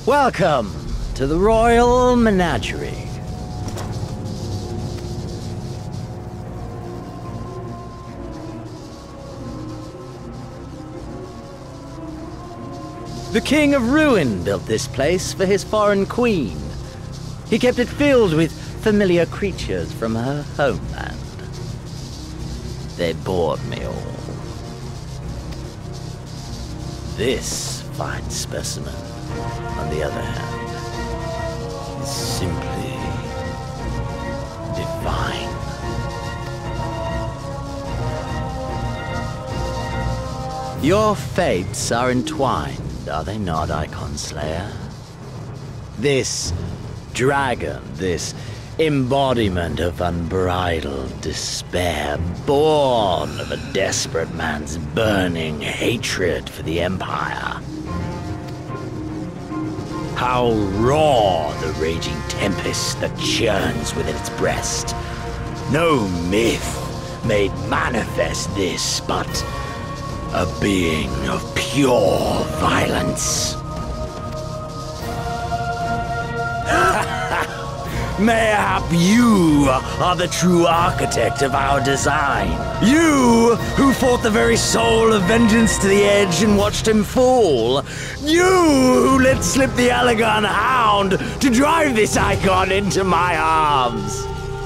Welcome to the Royal Menagerie. The King of Ruin built this place for his foreign queen. He kept it filled with familiar creatures from her homeland. They bored me all. This fine specimen, on the other hand, is simply divine. Your fates are entwined, are they not, Icon Slayer? This dragon, this embodiment of unbridled despair, born of a desperate man's burning hatred for the Empire. How raw the raging tempest that churns within its breast. No myth made manifest this, but a being of pure violence. Mayhap you are the true architect of our design. You who fought the very soul of vengeance to the edge and watched him fall. You who let slip the Allegan hound to drive this icon into my arms.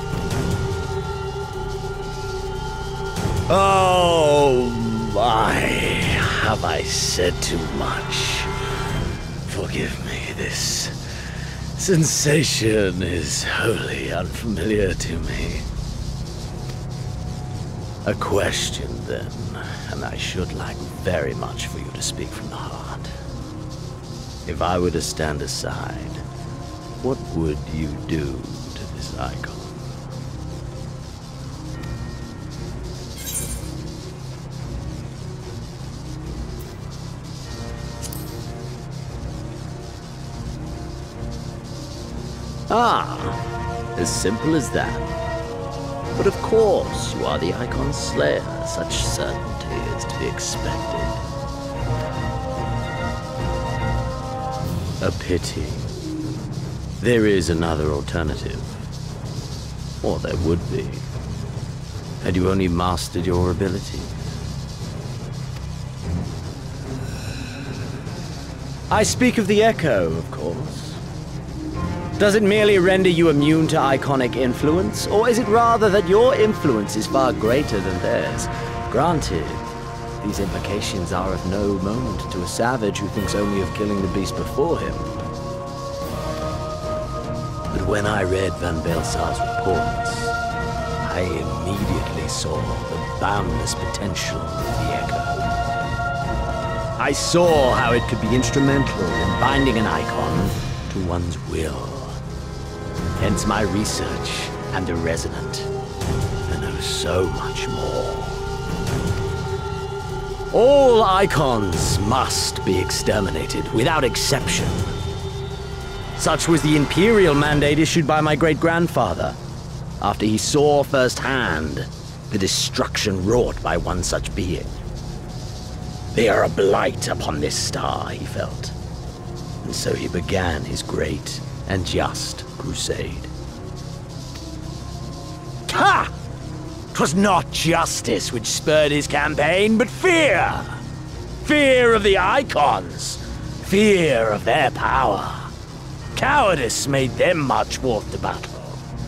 Oh my, have I said too much? Forgive me, this sensation is wholly unfamiliar to me. A question, then, and I should like very much for you to speak from the heart. If I were to stand aside, what would you do to this icon? Ah, as simple as that. But of course, you are the Icon Slayer. Such certainty is to be expected. A pity. There is another alternative. Or there would be. Had you only mastered your ability. I speak of the Echo, of course. Does it merely render you immune to iconic influence, or is it rather that your influence is far greater than theirs? Granted, these implications are of no moment to a savage who thinks only of killing the beast before him. But when I read Van Belsar's reports, I immediately saw the boundless potential of the Echo. I saw how it could be instrumental in binding an icon to one's will. Hence my research and the Resonant, and oh so much more. All icons must be exterminated, without exception. Such was the imperial mandate issued by my great-grandfather, after he saw firsthand the destruction wrought by one such being. They are a blight upon this star, he felt, and so he began his great and just crusade. Ha! 'Twas not justice which spurred his campaign, but fear! Fear of the icons! Fear of their power! Cowardice made them march forth to battle.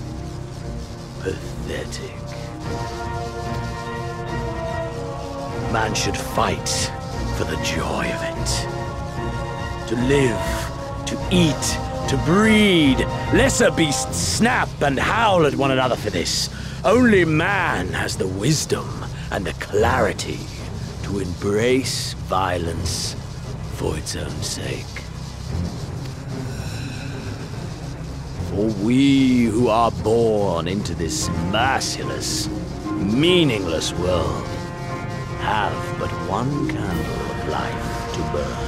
Pathetic. Man should fight for the joy of it. To live, to eat, to breed. Lesser beasts snap and howl at one another for this. Only man has the wisdom and the clarity to embrace violence for its own sake. For we who are born into this merciless, meaningless world have but one candle of life to burn.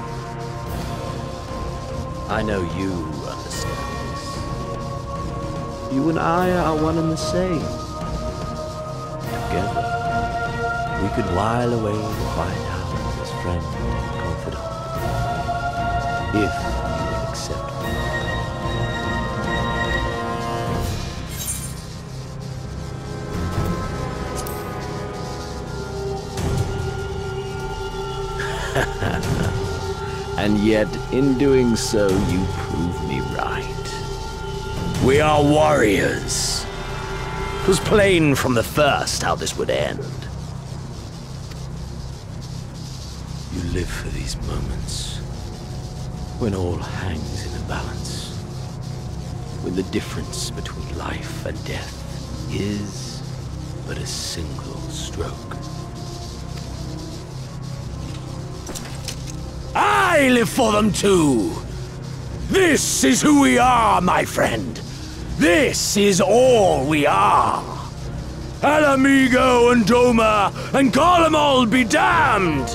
I know you understand this. You and I are one and the same. Together, we could while away the quiet hours as friend and confidant. If you And yet, in doing so, you prove me right. We are warriors. It was plain from the first how this would end. You live for these moments, when all hangs in a balance, when the difference between life and death is but a single stroke. I live for them too! This is who we are, my friend! This is all we are! Ala Mhigo and Doma and Garlemald be damned!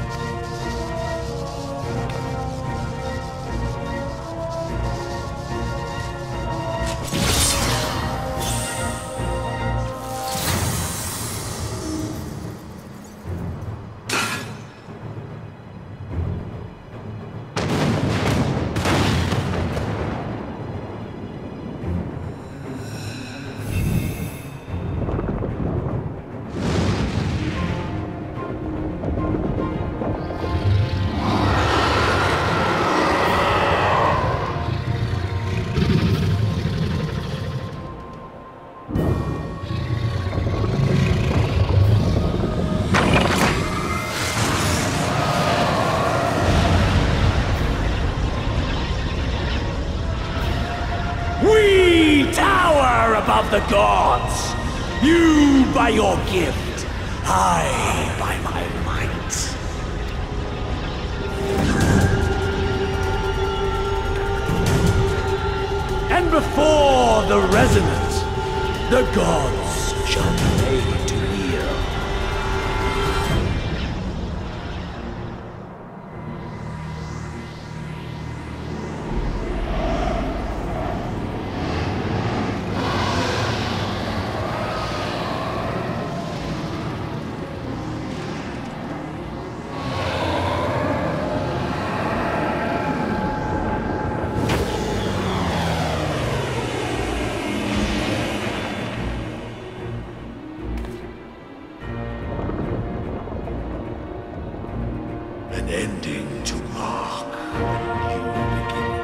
Above the gods, you by your gift, I by my might. And before the Resonant, the gods shall be made to heal. An ending to mark a new beginning.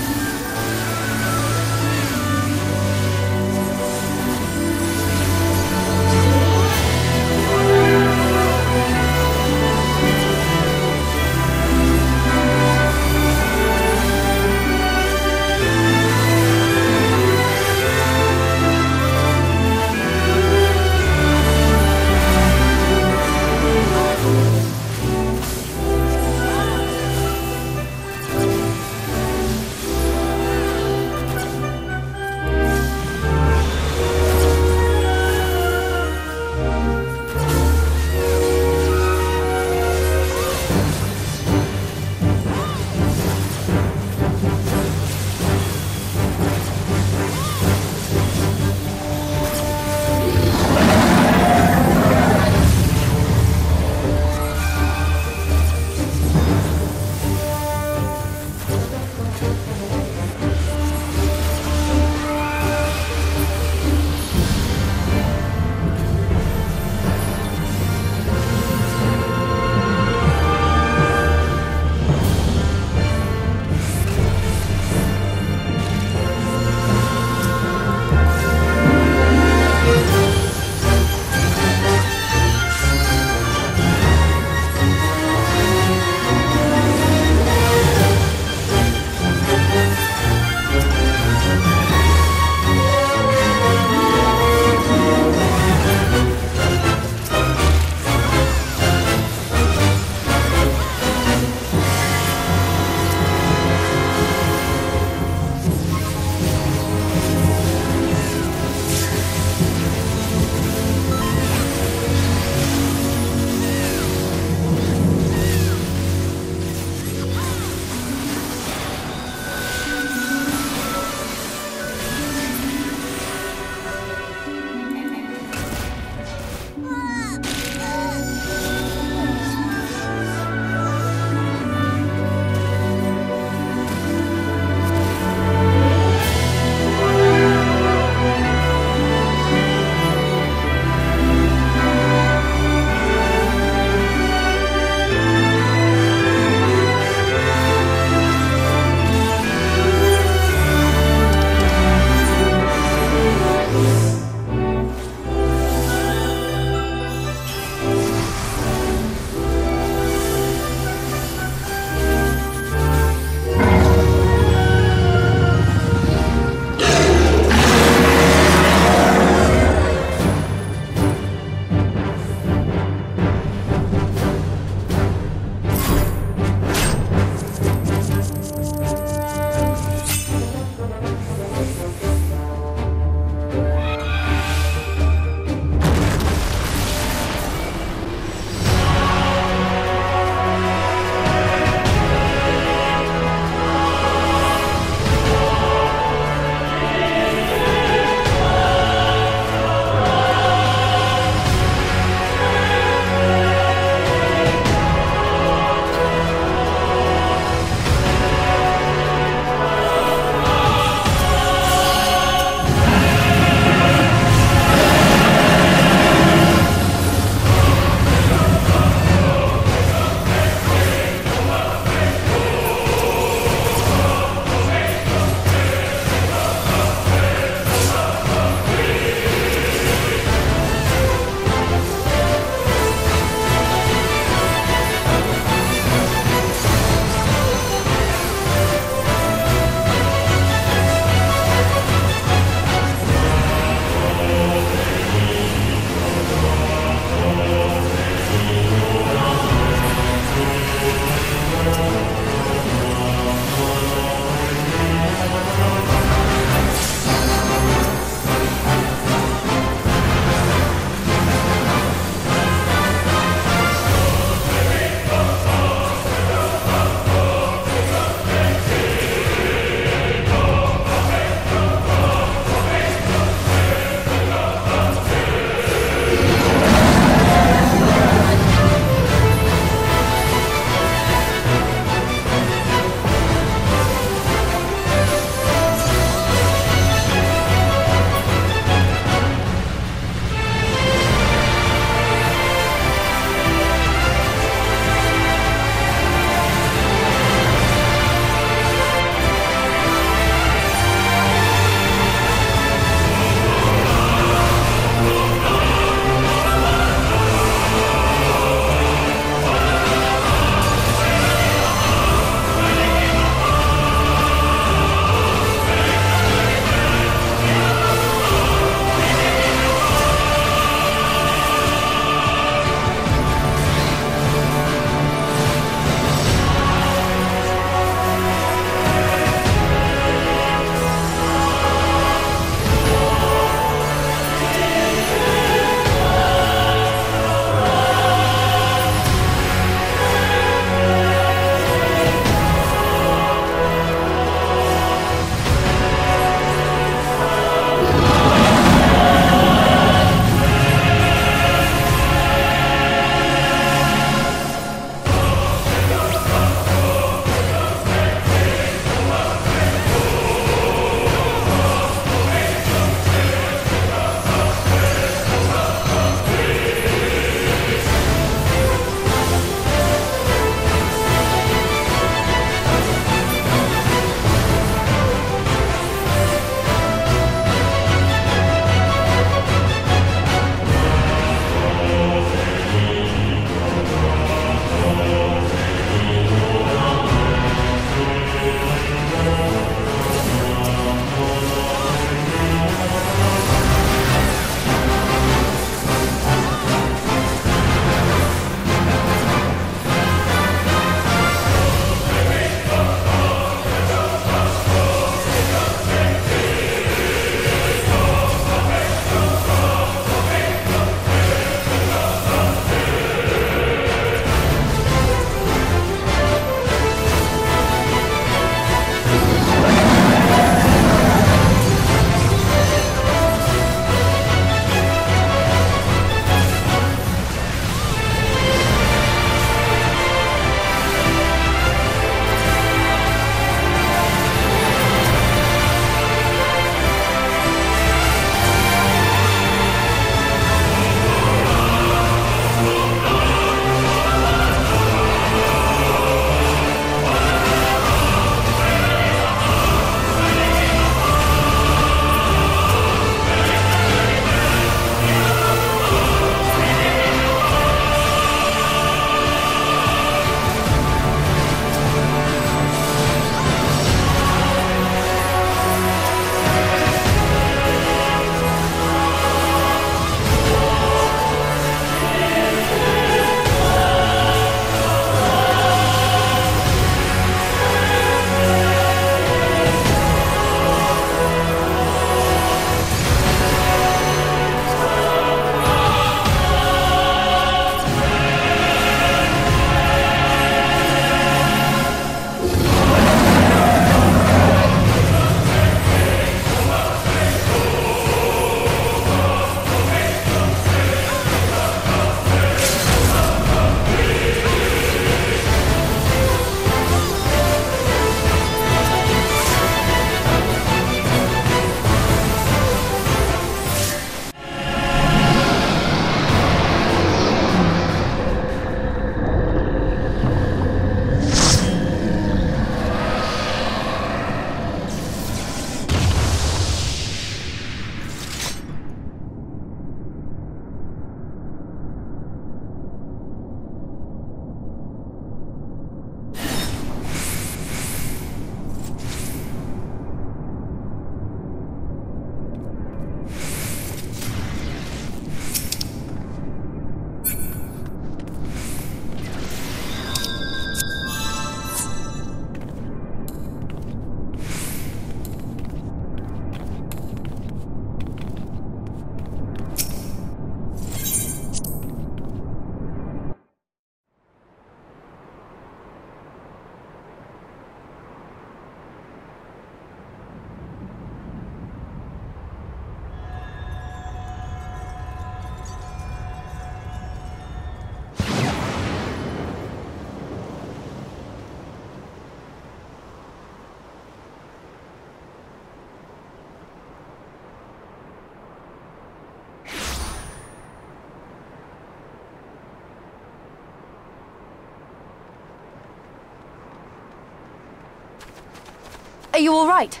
Are you all right?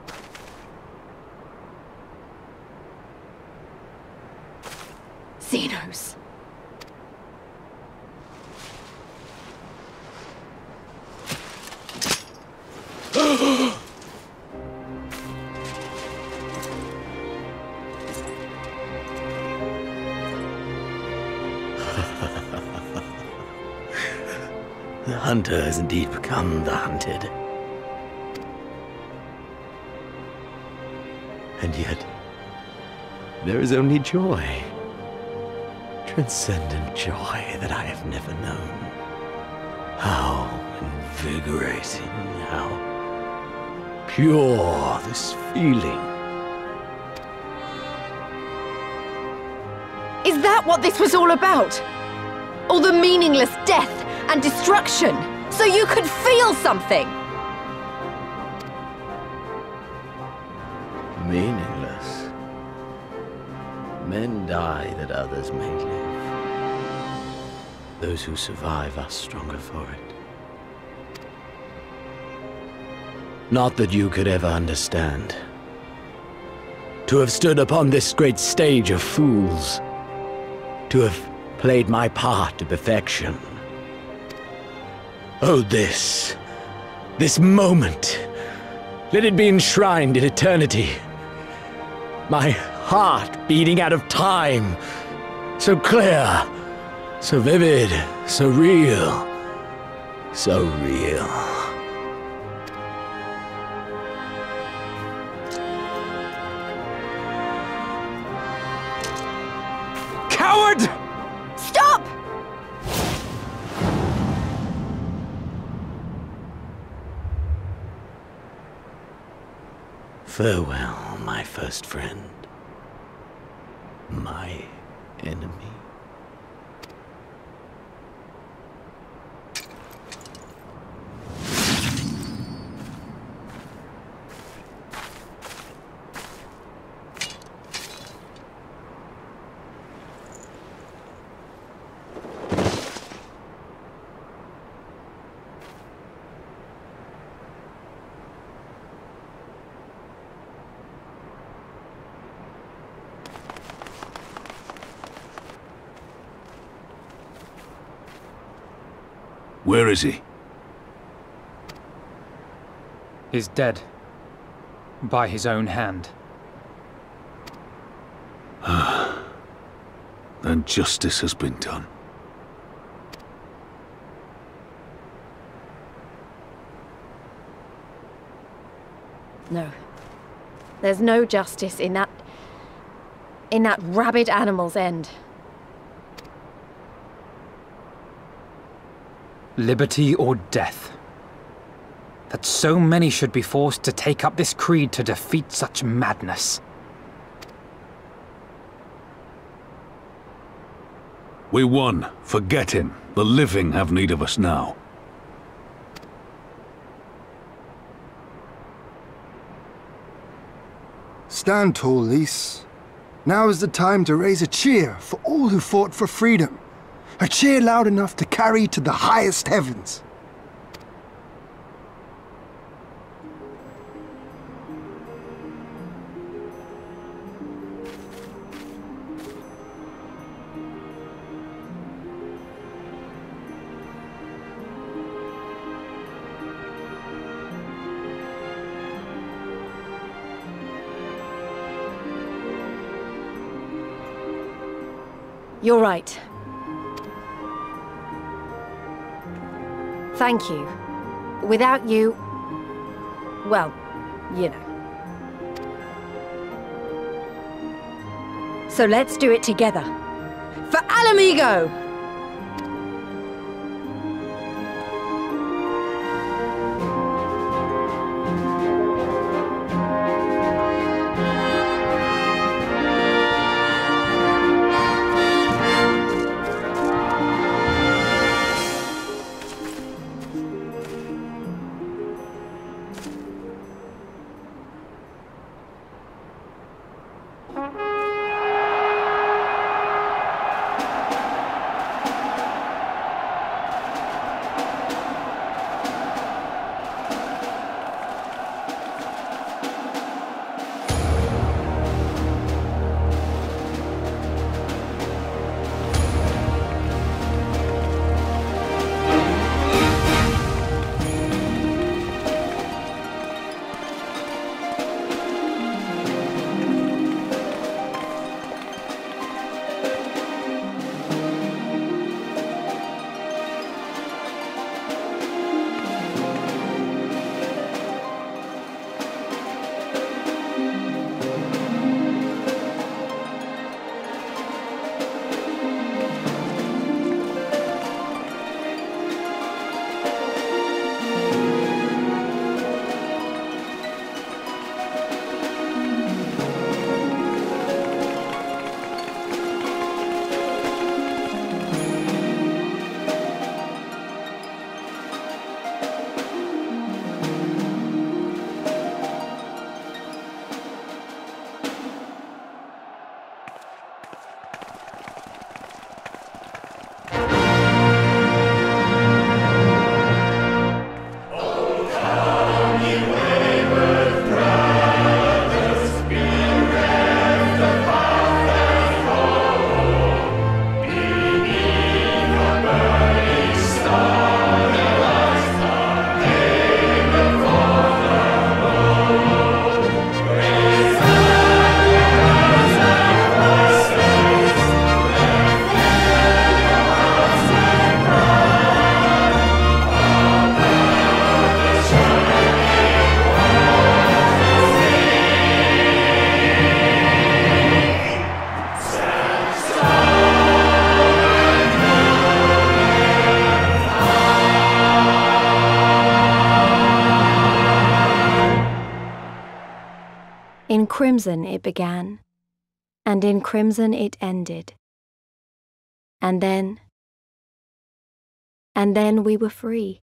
Zenos. The hunter has indeed become the hunted. And yet, there is only joy. Transcendent joy that I have never known. How invigorating, how pure this feeling. Is that what this was all about? All the meaningless death and destruction, so you could feel something! Meaningless. Men die that others may live. Those who survive are stronger for it. Not that you could ever understand. To have stood upon this great stage of fools. To have played my part to perfection. Oh, this moment, let it be enshrined in eternity. My heart beating out of time, so clear, so vivid, so real, so real. Coward! Stop! Farewell, my first friend. My enemy. Where is he? He's dead. By his own hand. Then justice has been done. No. There's no justice in that rabid animal's end. Liberty or death. That so many should be forced to take up this creed to defeat such madness. We won. Forget him. The living have need of us now. Stand tall, Lys. Now is the time to raise a cheer for all who fought for freedom. A cheer loud enough to carry to the highest heavens. You're right. Thank you. Without you... well, you know. So let's do it together. For Ala Mhigo! crimson it began, and in crimson it ended. And then we were free.